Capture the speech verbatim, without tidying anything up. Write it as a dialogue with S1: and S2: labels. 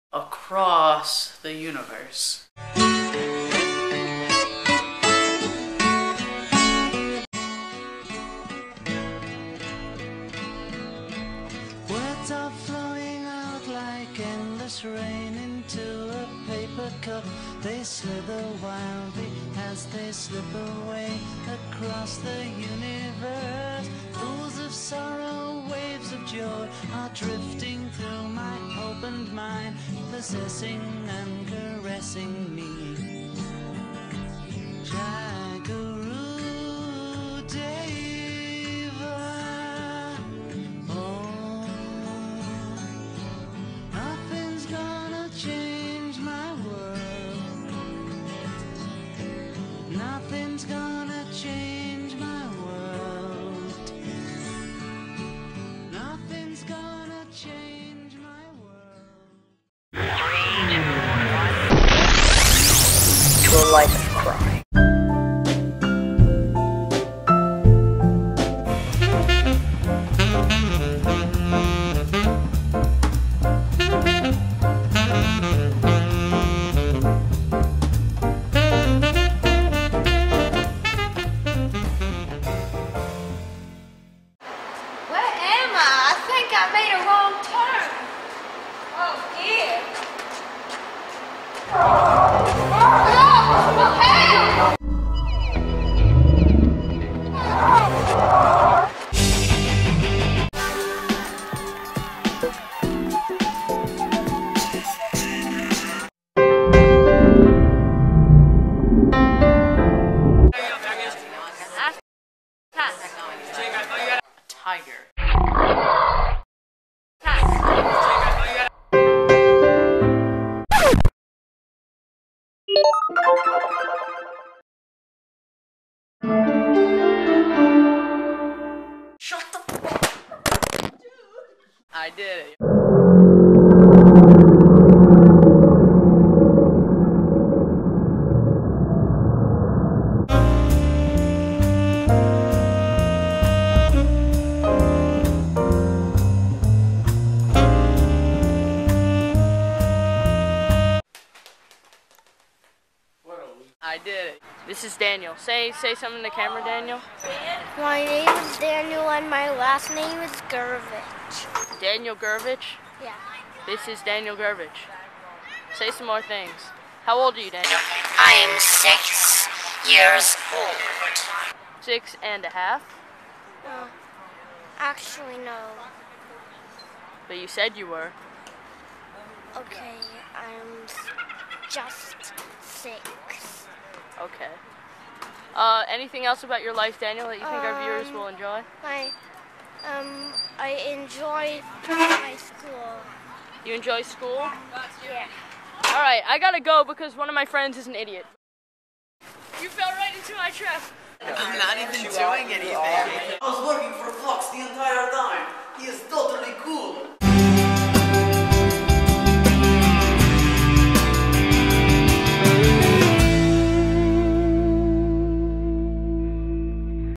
S1: across the universe.
S2: Words are flowing out like endless rain into a paper cup. They slither wildly as they slip away across the universe. Pools of sorrow, waves of joy are drifting through my opened mind, possessing and caressing me. Jagaru Deva. Oh, nothing's gonna change my world. Nothing's gonna change my world. Nothing's gonna change my world.
S1: To a life of crime.
S3: I made a wrong turn. Oh dear. Oh, help!
S1: A tiger. Shut the fuck up. I did it. I did it. This is Daniel. Say say something to the camera, Daniel.
S4: My name is Daniel and my last name is Gurvich.
S1: Daniel Gurvich?
S4: Yeah.
S1: This is Daniel Gurvich. Say some more things. How old are you, Daniel?
S5: I am six years old.
S1: Six and a half?
S4: Uh, actually, no.
S1: But you said you were.
S4: Okay, I'm just six.
S1: Okay. Uh, anything else about your life, Daniel, that you think um, our viewers will enjoy?
S4: My, um, I enjoy my school.
S1: You enjoy school?
S4: Yeah.
S1: All right, I gotta go because one of my friends is an idiot. You fell right into my trap.
S6: I'm not even doing anything. I was working for Fox the entire time. He is totally cool.